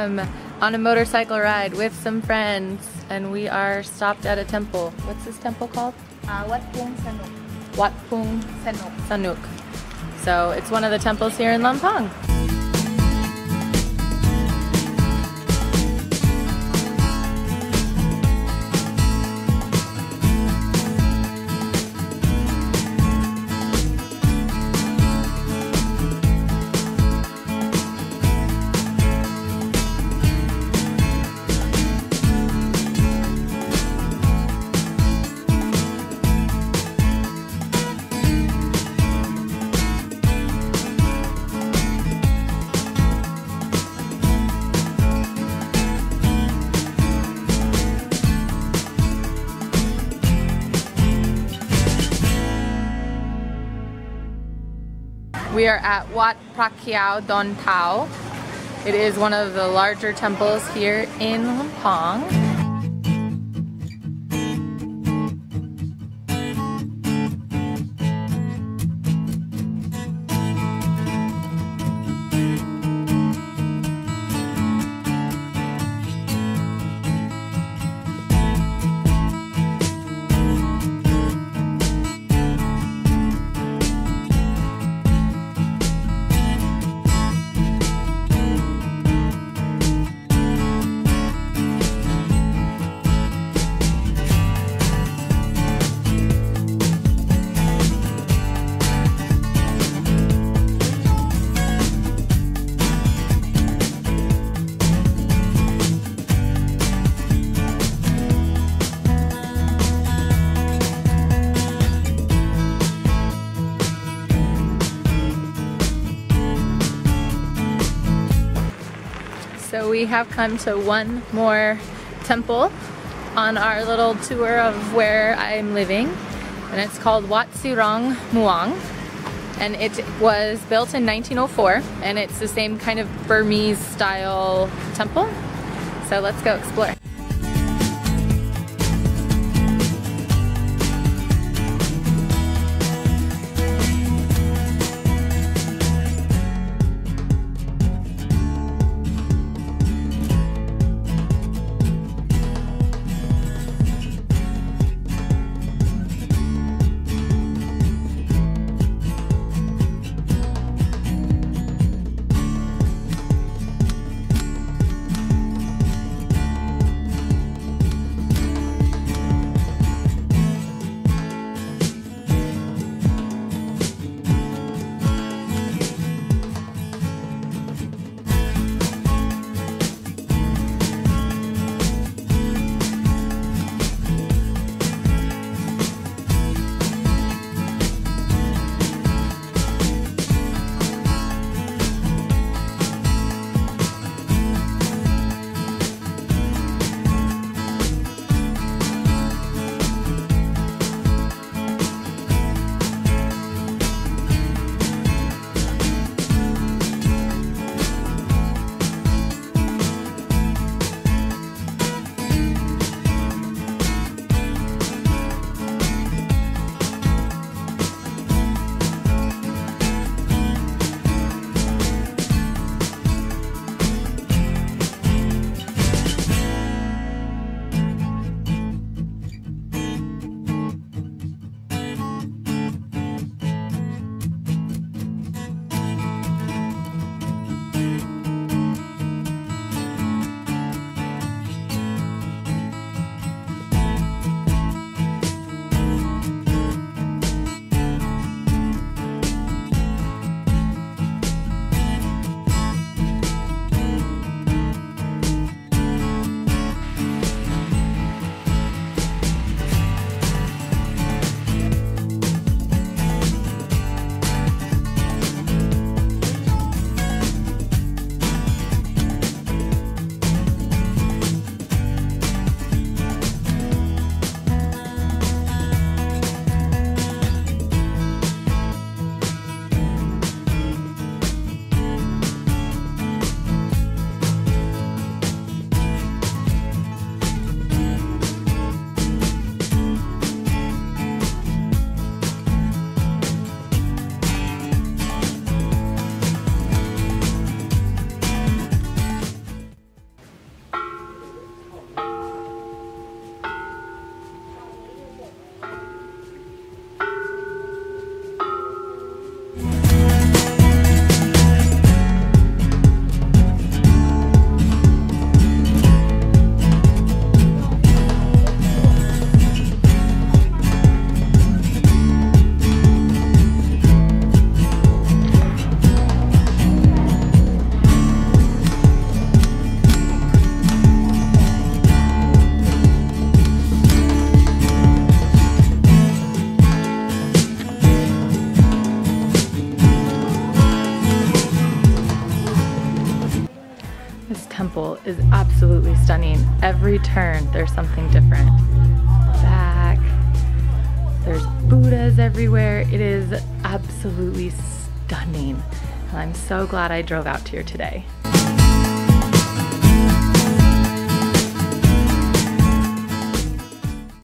am on a motorcycle ride with some friends and we are stopped at a temple. What's this temple called? Wat Pung Sanuk. Wat Pung Sanuk. Sanuk. So it's one of the temples here in Lampang. We are at Wat Prakyao Don Tao. It is one of the larger temples here in Lampang. So we have come to one more temple on our little tour of where I'm living, and it's called Wat Sirong Muang, and it was built in 1904, and it's the same kind of Burmese style temple. So let's go explore. stunning. Every turn, there's something different. Back, there's Buddhas everywhere. It is absolutely stunning. And I'm so glad I drove out here today.